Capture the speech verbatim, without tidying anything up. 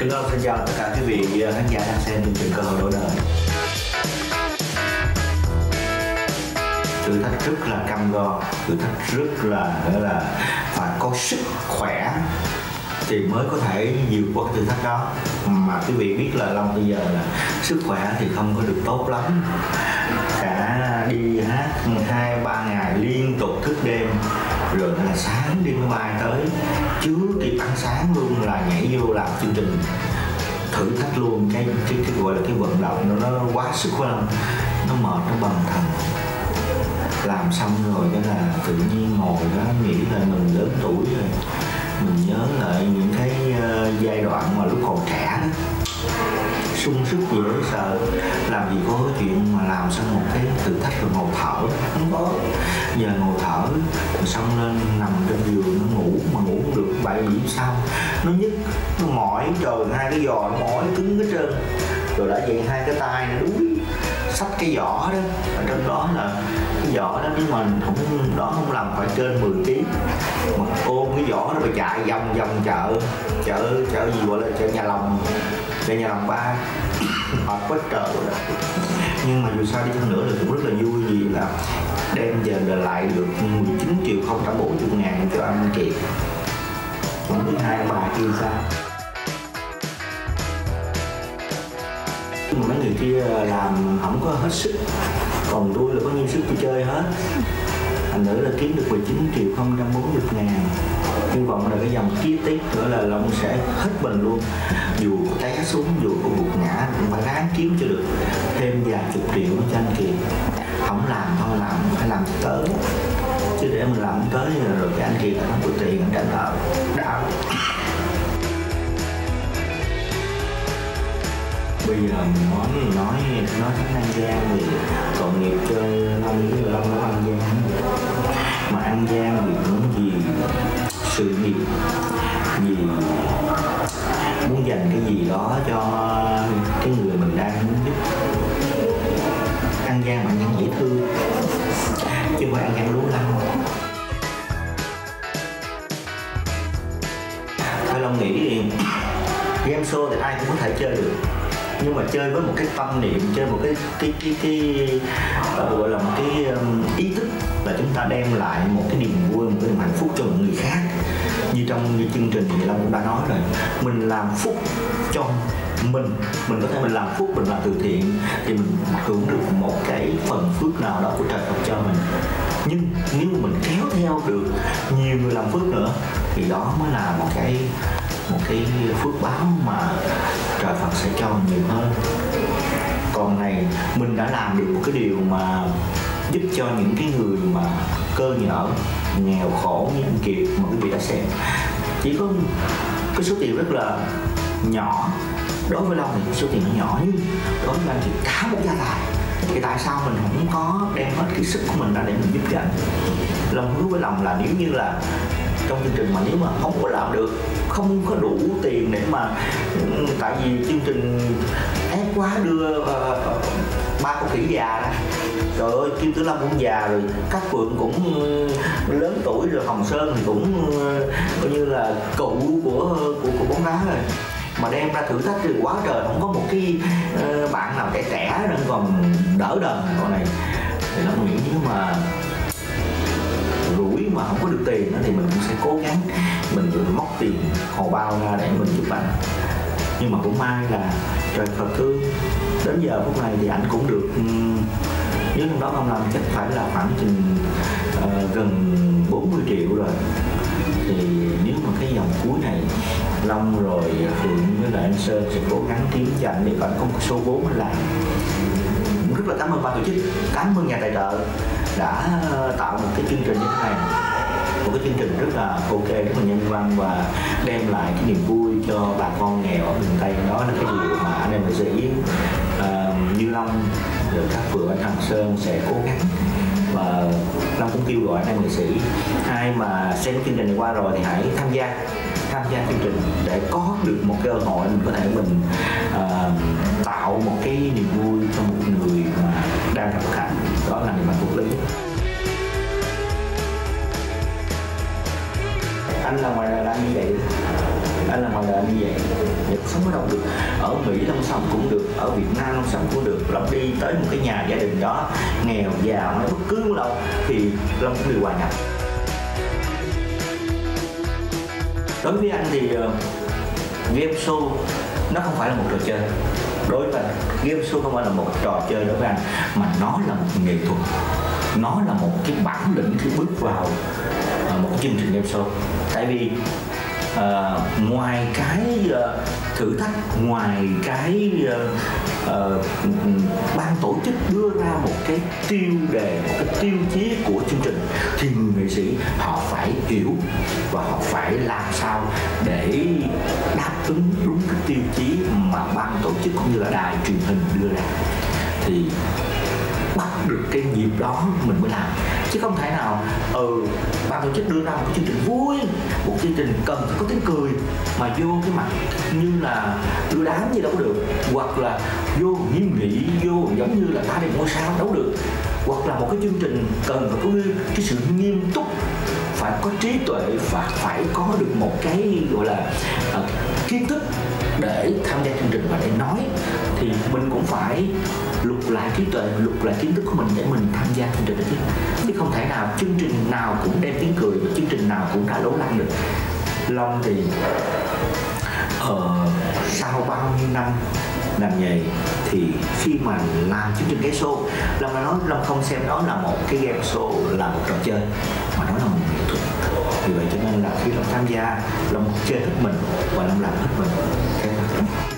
Kính Long xin chào tất cả quý vị khán giả đang xem chương trình Cơ Hội Đổi Đời. Thử thách rất là cam go, thử thách rất là nữa là phải có sức khỏe thì mới có thể vượt qua thử thách đó. Mà quý vị biết là Long bây giờ là sức khỏe thì không có được tốt lắm, cả đi hát hai ba ngày liên tục thức đêm, rồi là sáng đi máy bay tới, chưa kịp ăn sáng luôn là nhảy vô làm chương trình thử thách luôn. Cái cái, cái gọi là cái vận động nó, nó quá sức của Long, nó mệt, nó bần thần. Làm xong rồi cái là tự nhiên ngồi đó nghĩ là mình lớn tuổi rồi, mình nhớ lại những cái uh, giai đoạn mà lúc còn trẻ đó, sung sức dễ sợ, làm gì có chuyện mà làm xong một cái thử thách rồi ngồi thở, không có. Giờ ngồi thở rồi xong lên nằm trên giường nó ngủ mà ngủ không được, vậy vì sao nó nhức, nó mỏi, trời, hai cái giò nó mỏi cứng hết trơn, rồi đã vậy hai cái tay nó đuối xách cái giỏ đó, ở trong đó là cái giỏ đó nếu mà không đó không làm phải trên mười ký, mà ôm cái giỏ nó phải chạy vòng vòng chợ chợ chợ gì gọi là chợ Nhà Lòng, chợ Nhà Lòng ba hoặc quá trời đó. Nhưng mà dù sao đi chăng nữa thì cũng rất là vui vì là đem về là lại được mười chín triệu không trăm bốn mươi ngàn cho anh Kiệt. Không biết hai bà kia sao. Mà mấy người kia làm không có hết sức, còn tôi là có nhiêu sức tôi chơi hết. Thành nữa là kiếm được mười chín triệu không trăm bốn mươi ngàn. Hy vọng là cái dòng kế tiếp nữa là Long sẽ hết mình luôn. Dù có té xuống, dù có gục ngã cũng phải ráng kiếm cho được thêm vài chục triệu cho anh Kiệt. Không làm thôi, làm phải làm tới, chứ để mình làm không tới rồi cái anh Kiệt không có tiền anh trả nợ đau. Bây giờ mình nói nói nói thắng An Giang thì tội nghiệp chơi Long với Long ở An Giang, mà An Giang thì muốn gì sự nghiệp, gì muốn dành cái gì đó cho cái người mình đang muốn giúp. An Giang bạn nhân dễ thương chứ không phải An Giang lú lăng. Thôi Long nghĩ thì game show thì ai cũng có thể chơi được, nhưng mà chơi với một cái tâm niệm, chơi một cái cái cái cái, cái gọi là một cái um, ý thức là chúng ta đem lại một cái niềm vui, một cái niềm hạnh phúc cho một người khác. Như trong như chương trình thì Long cũng đã nói rồi, mình làm phúc cho mình, mình có thể mình làm phúc, mình làm từ thiện thì mình hưởng được một cái phần phước nào đó của trời Phật cho mình. Nhưng nếu mình kéo theo được nhiều người làm phước nữa thì đó mới là một cái một cái phước báo mà trời Phật sẽ cho nhiều hơn. Còn này mình đã làm được một cái điều mà giúp cho những cái người mà cơ nhở, nghèo khổ như anh Kiệt mà quý vị đã xem, chỉ có cái số tiền rất là nhỏ. Đối với Long thì số tiền nó nhỏ, nhưng đối với anh thì cả một gia tài. Thì tại sao mình không có đem hết cái sức của mình ra để mình giúp cho anh? Long hứa với lòng là nếu như là trong chương trình mà nếu mà không có làm được, không có đủ tiền để mà, tại vì chương trình ép quá đưa uh, ba con khỉ già ra, trời ơi Kim Tử Lâm cũng già rồi, Cát Phượng cũng uh, lớn tuổi rồi, Hồng Sơn thì cũng uh, coi như là cụ của của, của bóng đá rồi, mà đem ra thử thách thì quá trời, không có một cái uh, bạn nào trẻ trẻ nên còn đỡ đần con này. Thì nó nghĩ nếu mà rủi mà không có được tiền thì mình cũng sẽ cố gắng mình móc tiền hồ bao ra để mình giúp anh. Nhưng mà cũng may là trời Phật thương, đến giờ phút này thì anh cũng được, nếu trong đó không làm chắc phải là khoảng chừng uh, gần bốn mươi triệu rồi. Thì nếu mà cái dòng cuối này Long rồi Phượng với lại anh Sơn sẽ cố gắng kiếm cho anh để còn có một số vốn anh làm. Rất là cảm ơn ban tổ chức, cảm ơn nhà tài trợ đã tạo một cái chương trình như thế này, một cái chương trình rất là ok, rất là nhân văn và đem lại cái niềm vui cho bà con nghèo ở miền Tây. Đó là cái điều mà anh em nghệ sĩ uh, Như Long rồi các Phượng, anh Hằng Sơn sẽ cố gắng. Và Long cũng kêu gọi anh em nghệ sĩ ai mà xem chương trình này qua rồi thì hãy tham gia tham gia chương trình để có được một cơ hội mình có thể mình uh, tạo một cái niềm vui cho một người mà đang gặp khó khăn. Đó là niềm hạnh phúc lớn. Anh là ngoài đời anh như vậy, anh là ngoài đời anh như vậy, cuộc sống ở đâu Mỹ Long sống cũng được, ở Việt Nam Long sống cũng được, Long đi tới một cái nhà gia đình đó nghèo giàu hay bất cứ đâu thì Long cũng đều hòa nhập. Đối với anh thì uh, game show nó không phải là một trò chơi. Đối với anh, game show không phải là một trò chơi đối với anh, mà nó là một nghệ thuật, nó là một cái bản lĩnh khi bước vào uh, một chương trình game show. Tại vì uh, ngoài cái uh, thử thách, ngoài cái uh, uh, ban tổ chức đưa ra một cái tiêu đề, một cái tiêu chí của chương trình, thì người nghệ sĩ họ phải hiểu và họ phải làm sao để đáp ứng đúng cái tiêu chí mà ban tổ chức cũng như là đài truyền hình đưa ra, thì bắt được cái nhịp đó mình mới làm. Chứ không thể nào ừ ban tổ chức đưa ra một cái chương trình vui, một chương trình cần phải có tiếng cười mà vô cái mặt như là đưa đám gì đâu có được, hoặc là vô nghiêm nghị, vô giống như là ta đi ngôi sao đâu được, hoặc là một cái chương trình cần phải có cái sự nghiêm túc, phải có trí tuệ và phải có được một cái gọi là uh, kiến thức để tham gia chương trình và để nói, thì mình cũng phải lục lại trí tuệ, lục lại kiến thức của mình để mình tham gia chương trình đó chứ. Chứ không thể nào chương trình nào cũng đem tiếng cười và chương trình nào cũng đã lố lăng được. Long thì uh, sau bao nhiêu năm làm nghề thì khi mà làm chương trình game show, Long đã nói Long không xem đó là một cái game show, là một trò chơi, mà đó là một nghệ thuật. Vì vậy cho nên là khi Long tham gia, Long chơi hết mình và Long làm hết mình.